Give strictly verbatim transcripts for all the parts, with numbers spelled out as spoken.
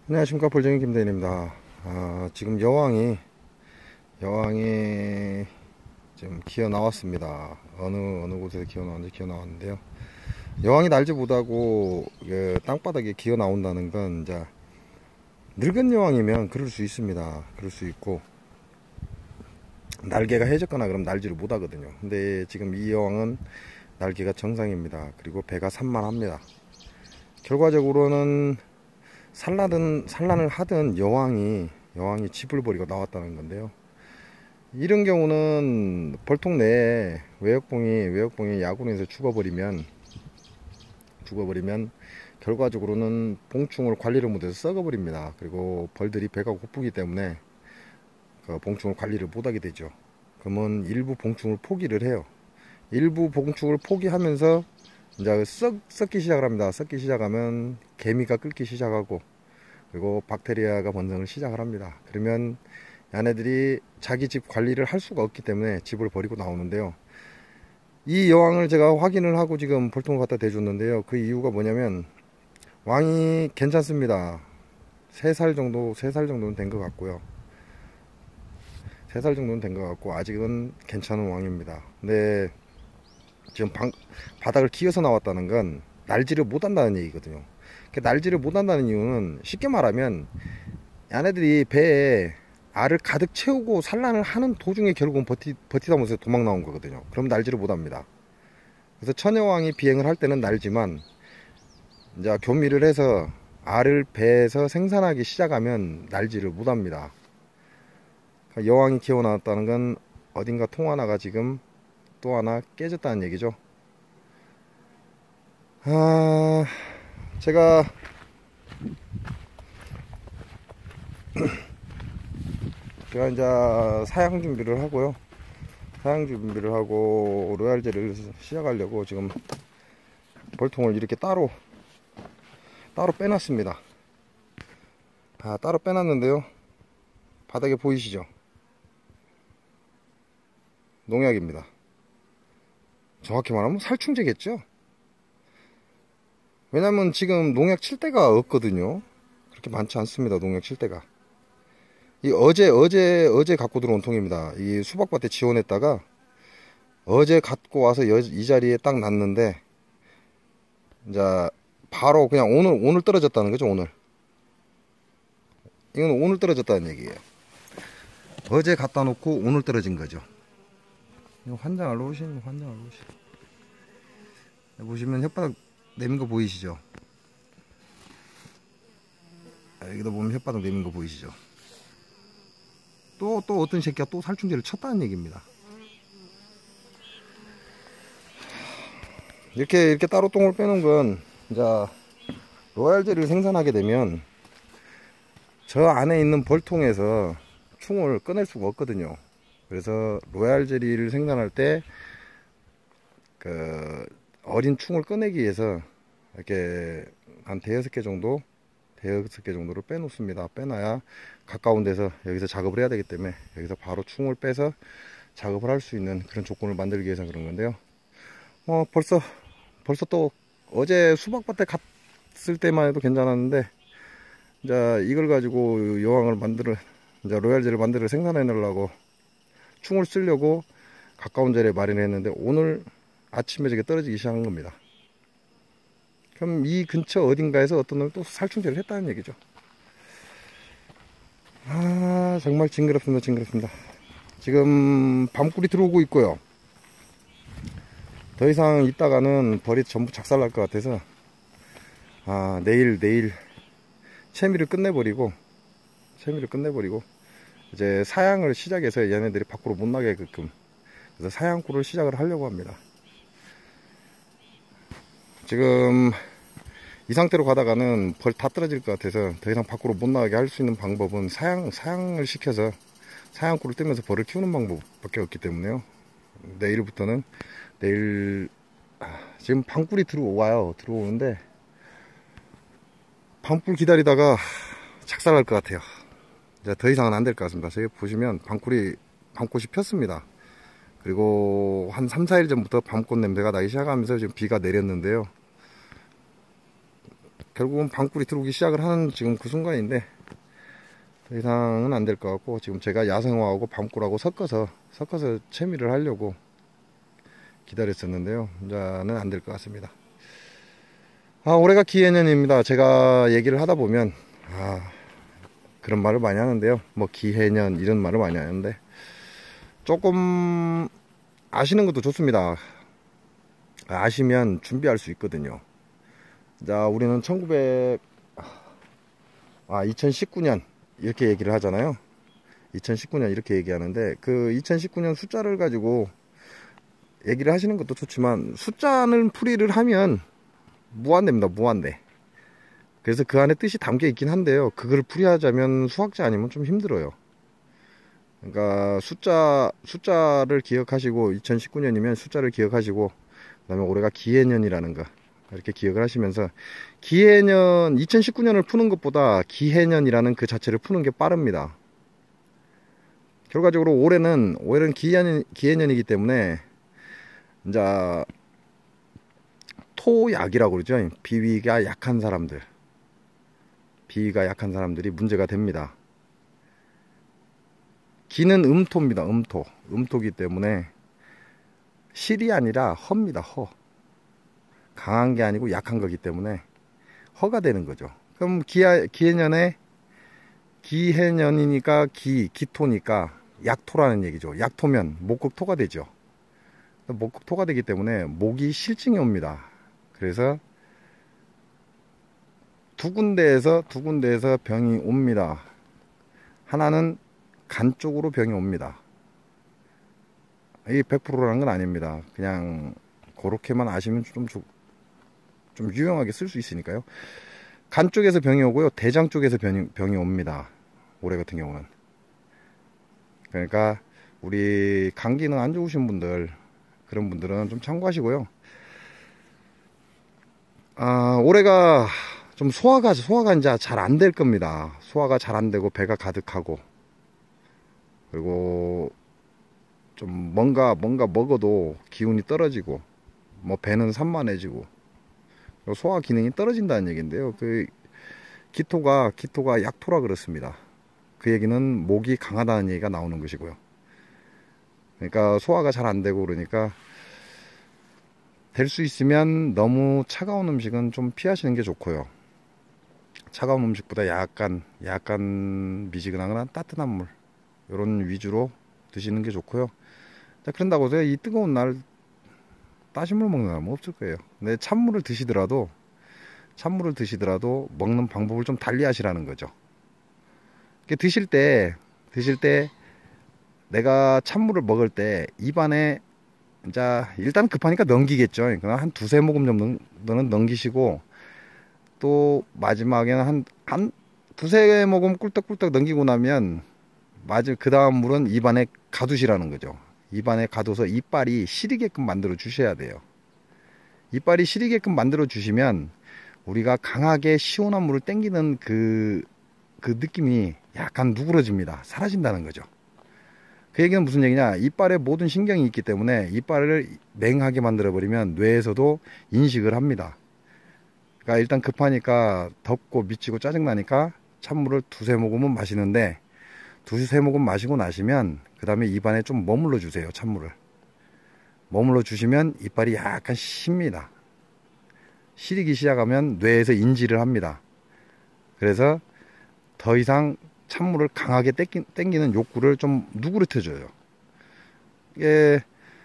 안녕하십니까. 볼쟁이 김대인입니다. 아, 지금 여왕이 여왕이 지금 기어 나왔습니다. 어느 어느 곳에서 기어 나왔는지 기어 나왔는데요. 여왕이 날지 못하고 그 땅바닥에 기어 나온다는 건 이제 늙은 여왕이면 그럴 수 있습니다. 그럴 수 있고 날개가 해졌거나 그럼 날지를 못하거든요. 근데 지금 이 여왕은 날개가 정상입니다. 그리고 배가 산만합니다. 결과적으로는 산란은, 산란을 하던 여왕이 여왕이 집을 버리고 나왔다는 건데요. 이런 경우는 벌통 내에 외역봉이 외역봉이 야구에서 죽어버리면 죽어버리면 결과적으로는 봉충을 관리를 못해서 썩어버립니다. 그리고 벌들이 배가 고프기 때문에 그 봉충을 관리를 못하게 되죠. 그러면 일부 봉충을 포기를 해요. 일부 봉충을 포기하면서 이제 썩, 썩기 시작을 합니다. 썩기 시작하면 개미가 끓기 시작하고 그리고 박테리아가 번성을 시작을 합니다. 그러면 얘네들이 자기 집 관리를 할 수가 없기 때문에 집을 버리고 나오는데요. 이 여왕을 제가 확인을 하고 지금 벌통을 갖다 대줬는데요. 그 이유가 뭐냐면 왕이 괜찮습니다. 세 살 정도, 세 살 정도는 된 것 같고요. 세 살 정도는 된 것 같고 아직은 괜찮은 왕입니다. 근데 지금 방, 바닥을 기어서 나왔다는 건 날지를 못한다는 얘기거든요. 날지를 못한다는 이유는 쉽게 말하면 얘네들이 배에 알을 가득 채우고 산란을 하는 도중에 결국은 버티, 버티다 못해서 도망 나온 거거든요. 그럼 날지를 못합니다. 그래서 처녀왕이 비행을 할 때는 날지만 이제 교미를 해서 알을 배에서 생산하기 시작하면 날지를 못합니다. 여왕이 기어 나왔다는 건 어딘가 통 하나가 지금 또 하나 깨졌다는 얘기죠. 아, 제가 제가 이제 사양 준비를 하고요. 사양 준비를 하고 로얄젤을 시작하려고 지금 벌통을 이렇게 따로 따로 빼놨습니다. 아, 따로 빼놨는데요. 바닥에 보이시죠? 농약입니다. 정확히 말하면 살충제겠죠? 왜냐면 지금 농약 칠 데가 없거든요. 그렇게 많지 않습니다. 농약 칠 데가. 이 어제 어제 어제 갖고 들어온 통입니다. 이 수박밭에 지원했다가 어제 갖고 와서 여, 이 자리에 딱 놨는데 이제 바로 그냥 오늘 오늘 떨어졌다는 거죠. 오늘 이건 오늘 떨어졌다는 얘기예요. 어제 갖다 놓고 오늘 떨어진 거죠. 이거 환장을 놓으시는 환장을 놓으시. 보시면 혓바닥 내민 거 보이시죠? 여기도 보면 혓바닥 내민 거 보이시죠? 또, 또 어떤 새끼가 또 살충제를 쳤다는 얘기입니다. 이렇게, 이렇게 따로 똥을 빼놓은 건, 이제, 로얄젤을 생산하게 되면, 저 안에 있는 벌통에서 충을 꺼낼 수가 없거든요. 그래서, 로얄젤리를 생산할 때, 그, 어린 충을 꺼내기 위해서, 이렇게, 한 대여섯 개 정도, 대여섯 개 정도를 빼놓습니다. 빼놔야 가까운 데서 여기서 작업을 해야 되기 때문에 여기서 바로 충을 빼서 작업을 할 수 있는 그런 조건을 만들기 위해서 그런 건데요. 어, 벌써, 벌써 또 어제 수박밭에 갔을 때만 해도 괜찮았는데, 이제 이걸 가지고 여왕을 만들어, 이제 로얄젤을 만들어 생산해 놓으려고 충을 쓰려고 가까운 자리에 마련했는데 오늘 아침에 저게 떨어지기 시작한 겁니다. 그럼 이 근처 어딘가에서 어떤 놈이 또 살충제를 했다는 얘기죠. 아, 정말 징그럽습니다. 징그럽습니다. 지금 밤꿀이 들어오고 있고요. 더 이상 있다가는 벌이 전부 작살날 것 같아서 아, 내일 내일 채미를 끝내버리고 채미를 끝내버리고 이제 사양을 시작해서 얘네들이 밖으로 못 나게끔 그래서 사양꿀을 시작을 하려고 합니다. 지금 이 상태로 가다가는 벌 다 떨어질 것 같아서 더 이상 밖으로 못 나가게 할 수 있는 방법은 사양, 사양을 시켜서 사양꿀을 뜨면서 벌을 키우는 방법밖에 없기 때문에요. 내일부터는 내일 아, 지금 방꿀이 들어와요. 들어오는데 방꿀 기다리다가 작살날 것 같아요. 이제 더 이상은 안 될 것 같습니다. 저기 보시면 방꿀이 밤꽃이 폈습니다. 그리고 한 삼, 사 일 전부터 밤꽃 냄새가 나기 시작하면서 지금 비가 내렸는데요. 결국은 방꿀이 들어오기 시작을 하는 지금 그 순간인데, 더 이상은 안 될 것 같고, 지금 제가 야생화하고 방꿀하고 섞어서 섞어서 채미를 하려고 기다렸었는데요. 이제는 안 될 것 같습니다. 아, 올해가 기해년입니다. 제가 얘기를 하다 보면 아, 그런 말을 많이 하는데요. 뭐 기해년 이런 말을 많이 하는데, 조금 아시는 것도 좋습니다. 아시면 준비할 수 있거든요. 자, 우리는 천구백 아 이천십구 년 이렇게 얘기를 하잖아요. 이천십구 년 이렇게 얘기하는데, 그 이천십구 년 숫자를 가지고 얘기를 하시는 것도 좋지만, 숫자는 풀이를 하면 무한대입니다. 무한대. 그래서 그 안에 뜻이 담겨 있긴 한데요, 그걸 풀이하자면 수학자 아니면 좀 힘들어요. 그러니까 숫자 숫자를 기억하시고, 이천십구 년이면 숫자를 기억하시고, 그 다음에 올해가 기해년이라는 거 이렇게 기억을 하시면서, 기해년 이천십구 년을 푸는 것보다 기해년이라는 그 자체를 푸는 게 빠릅니다. 결과적으로 올해는 올해는 기해년, 기해년이기 때문에 이제 토약이라고 그러죠. 비위가 약한 사람들, 비위가 약한 사람들이 문제가 됩니다. 기는 음토입니다. 음토. 음토기 때문에 실이 아니라 허입니다. 허. 강한 게 아니고 약한 거기 때문에 허가 되는 거죠. 그럼 기해, 기해년에 기해년이니까 기, 기토니까 약토라는 얘기죠. 약토면 목극토가 되죠. 목극토가 되기 때문에 목이 실증이 옵니다. 그래서 두 군데에서 두 군데에서 병이 옵니다. 하나는 간 쪽으로 병이 옵니다. 이게 백 퍼센트라는 건 아닙니다. 그냥 그렇게만 아시면 좀, 좀, 좀 유용하게 쓸 수 있으니까요. 간 쪽에서 병이 오고요, 대장 쪽에서 병이, 병이 옵니다. 올해 같은 경우는. 그러니까 우리 간 기능 안 좋으신 분들, 그런 분들은 좀 참고하시고요. 아, 올해가 좀 소화가 소화가 이제 잘 안 될 겁니다. 소화가 잘 안 되고 배가 가득하고, 그리고 좀 뭔가 뭔가 먹어도 기운이 떨어지고, 뭐 배는 산만해지고, 소화 기능이 떨어진다는 얘기인데요. 그 기토가 기토가 약토라 그렇습니다. 그 얘기는 목이 강하다는 얘기가 나오는 것이고요. 그러니까 소화가 잘 안 되고, 그러니까 될 수 있으면 너무 차가운 음식은 좀 피하시는 게 좋고요. 차가운 음식보다 약간 약간 미지근하거나 따뜻한 물, 이런 위주로 드시는 게 좋고요. 자, 그런다고 해서 이 뜨거운 날 따신 물 먹는 사람은 없을 거예요. 근데 찬물을 드시더라도 찬물을 드시더라도 먹는 방법을 좀 달리 하시라는 거죠. 드실 때 드실 때 내가 찬물을 먹을 때 입안에, 이제 일단 급하니까 넘기겠죠. 한 두세 모금 정도는 넘기시고, 또 마지막에는 한, 한 두세 모금 꿀떡꿀떡 넘기고 나면 맞을 그 다음 물은 입안에 가두시라는 거죠. 입안에 가둬서 이빨이 시리게끔 만들어 주셔야 돼요. 이빨이 시리게끔 만들어 주시면 우리가 강하게 시원한 물을 땡기는 그, 그 느낌이 약간 누그러집니다. 사라진다는 거죠. 그 얘기는 무슨 얘기냐, 이빨에 모든 신경이 있기 때문에 이빨을 맹하게 만들어 버리면 뇌에서도 인식을 합니다. 그러니까 일단 급하니까, 덥고 미치고 짜증나니까 찬물을 두세 모금은 마시는데, 두세 모금 마시고 나시면 그 다음에 입안에 좀 머물러 주세요. 찬물을 머물러 주시면 이빨이 약간 쉽니다. 시리기 시작하면 뇌에서 인지를 합니다. 그래서 더 이상 찬물을 강하게 땡기, 땡기는 욕구를 좀 누그러뜨려줘요. 이게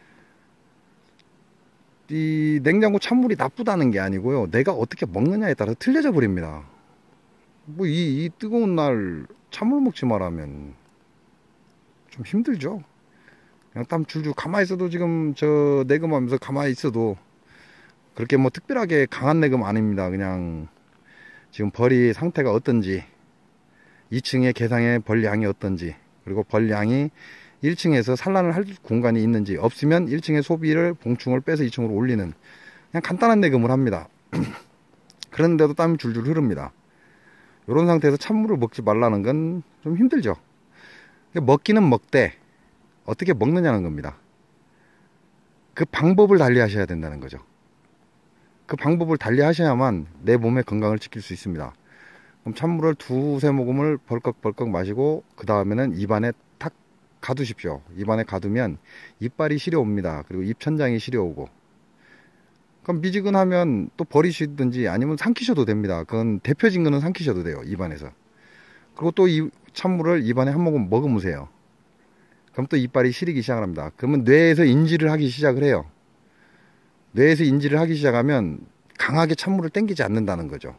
이 냉장고 찬물이 나쁘다는 게 아니고요, 내가 어떻게 먹느냐에 따라서 틀려져 버립니다. 뭐 이 이 뜨거운 날 찬물 먹지 말라면 좀 힘들죠. 그냥 땀 줄줄 가만히 있어도, 지금 저 내금하면서 가만히 있어도 그렇게 뭐 특별하게 강한 내금 아닙니다. 그냥 지금 벌이 상태가 어떤지, 이 층의 개상의 벌량이 어떤지, 그리고 벌량이 일 층에서 산란을 할 공간이 있는지, 없으면 일 층의 소비를, 봉충을 빼서 이 층으로 올리는, 그냥 간단한 내금을 합니다. 그런데도 땀이 줄줄 흐릅니다. 이런 상태에서 찬물을 먹지 말라는 건 좀 힘들죠. 먹기는 먹되 어떻게 먹느냐는 겁니다. 그 방법을 달리 하셔야 된다는 거죠. 그 방법을 달리 하셔야만 내 몸의 건강을 지킬 수 있습니다. 그럼 찬물을 두세 모금을 벌컥벌컥 마시고 그 다음에는 입안에 탁 가두십시오. 입안에 가두면 이빨이 시려옵니다. 그리고 입천장이 시려오고, 그럼 미지근하면 또 버리시든지 아니면 삼키셔도 됩니다. 그건 대표진 거는 삼키셔도 돼요, 입안에서. 그리고 또 이 찬물을 입안에 한 모금 머금으세요. 그럼 또 이빨이 시리기 시작합니다. 그러면 뇌에서 인지를 하기 시작을 해요. 뇌에서 인지를 하기 시작하면 강하게 찬물을 땡기지 않는다는 거죠.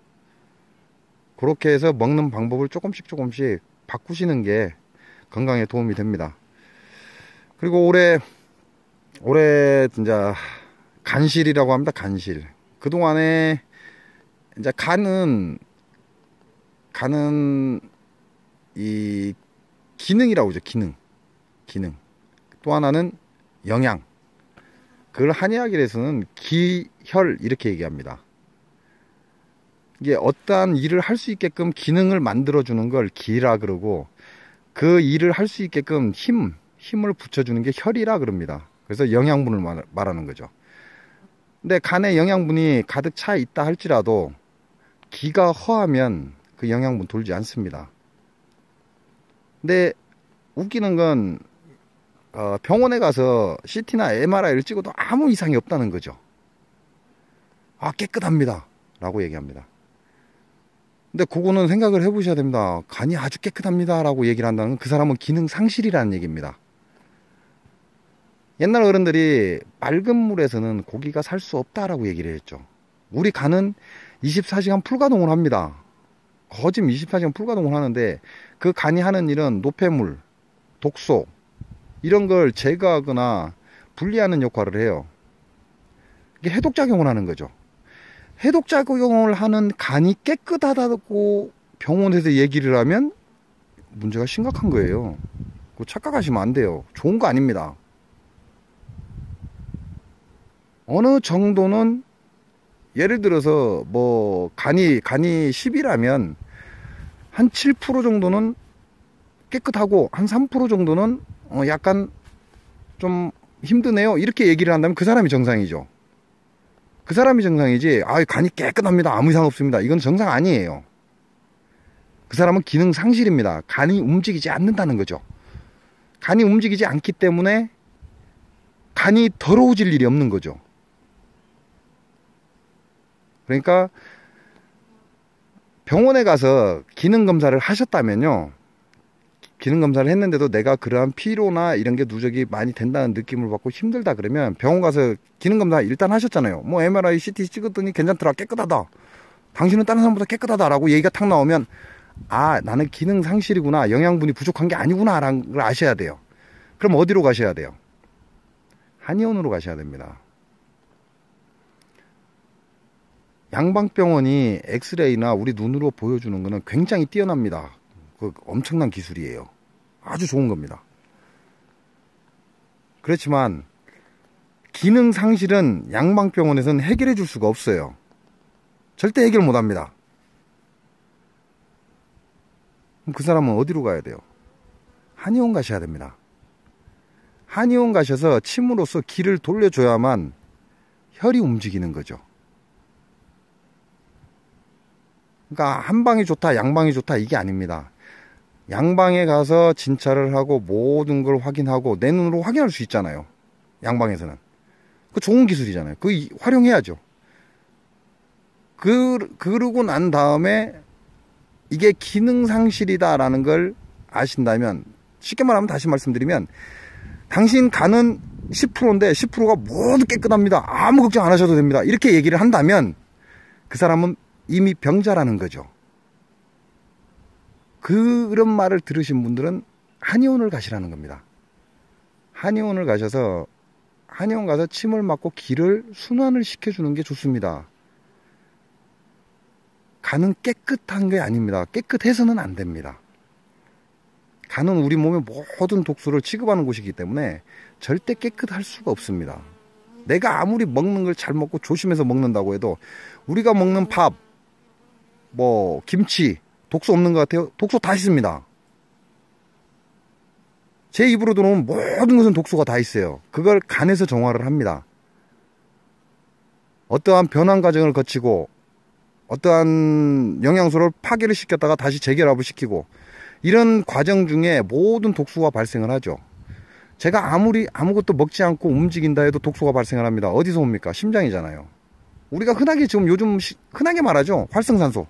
그렇게 해서 먹는 방법을 조금씩 조금씩 바꾸시는 게 건강에 도움이 됩니다. 그리고 올해 올해 진짜 간실이라고 합니다. 간실. 그동안에 이제 간은 간은 이 기능이라고 하죠. 기능. 기능. 또 하나는 영양. 그걸 한의학에서는 기혈 이렇게 얘기합니다. 이게 어떠한 일을 할 수 있게끔 기능을 만들어주는 걸 기라 그러고, 그 일을 할 수 있게끔 힘, 힘을 붙여주는 게 혈이라 그럽니다. 그래서 영양분을 말, 말하는 거죠. 근데 간에 영양분이 가득 차 있다 할지라도 기가 허하면 그 영양분 돌지 않습니다. 근데 웃기는 건 어, 병원에 가서 씨티나 엠알아이를 찍어도 아무 이상이 없다는 거죠. 아, 깨끗합니다 라고 얘기합니다. 근데 그거는 생각을 해보셔야 됩니다. 간이 아주 깨끗합니다 라고 얘기를 한다는 건 그 사람은 기능 상실이라는 얘기입니다. 옛날 어른들이 맑은 물에서는 고기가 살 수 없다라고 얘기를 했죠. 우리 간은 이십사 시간 풀가동을 합니다. 거짐 이십사 시간 풀가동을 하는데, 그 간이 하는 일은 노폐물, 독소 이런 걸 제거하거나 분리하는 역할을 해요. 이게 해독작용을 하는 거죠. 해독작용을 하는 간이 깨끗하다고 병원에서 얘기를 하면 문제가 심각한 거예요. 그거 착각하시면 안 돼요. 좋은 거 아닙니다. 어느 정도는, 예를 들어서 뭐 간이 간이 십이라면 한 칠 퍼센트 정도는 깨끗하고 한 삼 퍼센트 정도는 어 약간 좀 힘드네요 이렇게 얘기를 한다면 그 사람이 정상이죠. 그 사람이 정상이지, 아 간이 깨끗합니다 아무 이상 없습니다, 이건 정상 아니에요. 그 사람은 기능 상실입니다. 간이 움직이지 않는다는 거죠. 간이 움직이지 않기 때문에 간이 더러워질 일이 없는 거죠. 그러니까 병원에 가서 기능검사를 하셨다면요, 기능검사를 했는데도 내가 그러한 피로나 이런 게 누적이 많이 된다는 느낌을 받고 힘들다 그러면 병원 가서 기능검사 일단 하셨잖아요. 뭐 엠알아이, 씨티 찍었더니 괜찮더라, 깨끗하다, 당신은 다른 사람보다 깨끗하다 라고 얘기가 탁 나오면, 아 나는 기능 상실이구나, 영양분이 부족한 게 아니구나 라는 걸 아셔야 돼요. 그럼 어디로 가셔야 돼요? 한의원으로 가셔야 됩니다. 양방병원이 엑스레이나 우리 눈으로 보여주는 거는 굉장히 뛰어납니다. 그 엄청난 기술이에요. 아주 좋은 겁니다. 그렇지만 기능 상실은 양방병원에서는 해결해 줄 수가 없어요. 절대 해결 못 합니다. 그럼 그 사람은 어디로 가야 돼요? 한의원 가셔야 됩니다. 한의원 가셔서 침으로써 기를 돌려줘야만 혈이 움직이는 거죠. 그러니까 한방이 좋다, 양방이 좋다 이게 아닙니다. 양방에 가서 진찰을 하고 모든 걸 확인하고 내 눈으로 확인할 수 있잖아요. 양방에서는. 그 좋은 기술이잖아요. 그거 활용해야죠. 그, 그러고 난 다음에 이게 기능 상실이다라는 걸 아신다면, 쉽게 말하면 다시 말씀드리면, 당신 간은 십 퍼센트인데 십 퍼센트가 모두 깨끗합니다, 아무 걱정 안 하셔도 됩니다, 이렇게 얘기를 한다면 그 사람은 이미 병자라는 거죠. 그런 말을 들으신 분들은 한의원을 가시라는 겁니다. 한의원을 가셔서 한의원 가서 침을 맞고 기를 순환을 시켜주는 게 좋습니다. 간은 깨끗한 게 아닙니다. 깨끗해서는 안 됩니다. 간은 우리 몸의 모든 독소를 취급하는 곳이기 때문에 절대 깨끗할 수가 없습니다. 내가 아무리 먹는 걸 잘 먹고 조심해서 먹는다고 해도 우리가 먹는 밥, 뭐 김치, 독소 없는 것 같아요? 독소 다 있습니다. 제 입으로 들어오는 모든 것은 독소가 다 있어요. 그걸 간에서 정화를 합니다. 어떠한 변환 과정을 거치고 어떠한 영양소를 파괴를 시켰다가 다시 재결합을 시키고 이런 과정 중에 모든 독소가 발생을 하죠. 제가 아무리 아무것도 먹지 않고 움직인다 해도 독소가 발생을 합니다. 어디서 옵니까? 심장이잖아요. 우리가 흔하게 지금 요즘 시, 흔하게 말하죠. 활성산소.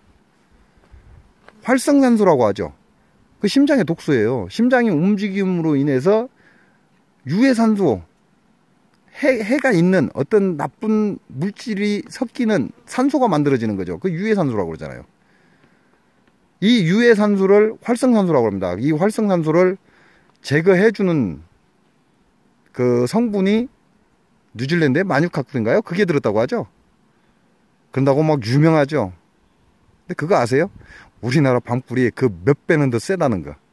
활성산소라고 하죠. 그 심장의 독소예요. 심장이 움직임으로 인해서 유해산소, 해, 해가 있는 어떤 나쁜 물질이 섞이는 산소가 만들어지는 거죠. 그 유해산소라고 그러잖아요. 이 유해산소를 활성산소라고 합니다. 이 활성산소를 제거해주는 그 성분이 뉴질랜드의 마뉴카크인가요? 그게 들었다고 하죠. 그런다고 막 유명하죠. 근데 그거 아세요? 우리나라 방불이 그 몇 배는 더 세다는 거.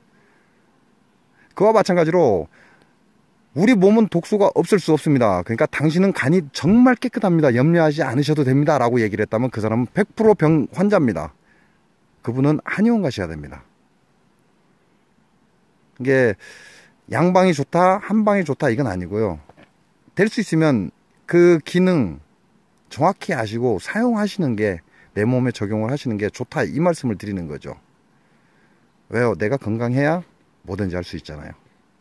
그와 마찬가지로 우리 몸은 독소가 없을 수 없습니다. 그러니까 당신은 간이 정말 깨끗합니다. 염려하지 않으셔도 됩니다. 라고 얘기를 했다면 그 사람은 백 퍼센트 병 환자입니다. 그분은 한의원 가셔야 됩니다. 이게 양방이 좋다, 한방이 좋다 이건 아니고요. 될 수 있으면 그 기능 정확히 아시고 사용하시는 게 내 몸에 적용을 하시는 게 좋다 이 말씀을 드리는 거죠. 왜요? 내가 건강해야 뭐든지 할 수 있잖아요.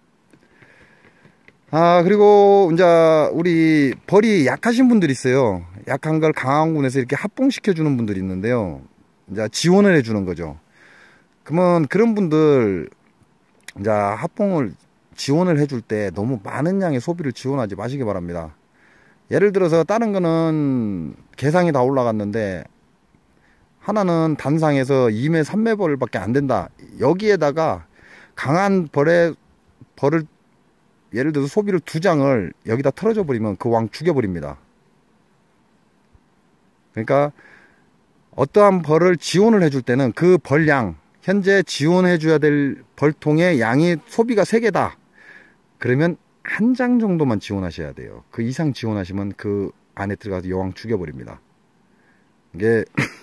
아, 그리고 이제 우리 벌이 약하신 분들이 있어요. 약한 걸 강화군에서 이렇게 합봉시켜 주는 분들이 있는데요. 이제 지원을 해 주는 거죠. 그러면 그런 분들 이제 합봉을 지원을 해줄 때 너무 많은 양의 소비를 지원하지 마시기 바랍니다. 예를 들어서 다른 거는 계상이 다 올라갔는데 하나는 단상에서 이 매 삼 매벌밖에 안 된다. 여기에다가 강한 벌에 벌을 예를 들어서 소비를 두 장을 여기다 털어줘 버리면 그 왕 죽여버립니다. 그러니까 어떠한 벌을 지원을 해줄 때는 그 벌량, 현재 지원해 줘야 될 벌통의 양이 소비가 세 개다. 그러면 한 장 정도만 지원하셔야 돼요. 그 이상 지원하시면 그 안에 들어가서 여왕 죽여버립니다. 이게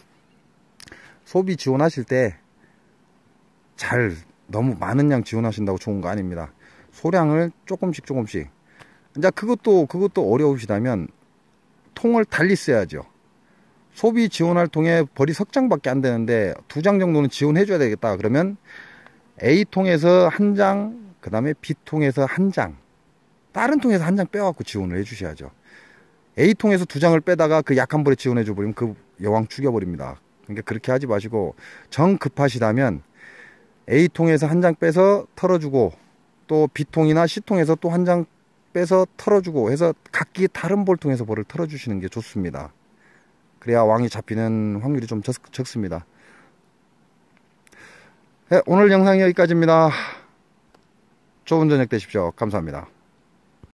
소비 지원하실 때 잘 너무 많은 양 지원하신다고 좋은 거 아닙니다. 소량을 조금씩 조금씩. 이제 그것도 그것도 어려우시다면 통을 달리 써야죠. 소비 지원할 통에 벌이 석 장밖에 안 되는데 두 장 정도는 지원해 줘야 되겠다. 그러면 A통에서 한 장, 그 다음에 B통에서 한 장, 다른 통에서 한 장 빼갖고 지원을 해 주셔야죠. A통에서 두 장을 빼다가 그 약한 벌에 지원해 줘 버리면 그 여왕 죽여버립니다. 그러니까 그렇게 하지 마시고 정 급하시다면 A통에서 한 장 빼서 털어주고 또 B통이나 C통에서 또 한 장 빼서 털어주고 해서 각기 다른 볼통에서 벌을 털어주시는 게 좋습니다. 그래야 왕이 잡히는 확률이 좀 적, 적습니다. 네, 오늘 영상이 여기까지입니다. 좋은 저녁 되십시오. 감사합니다.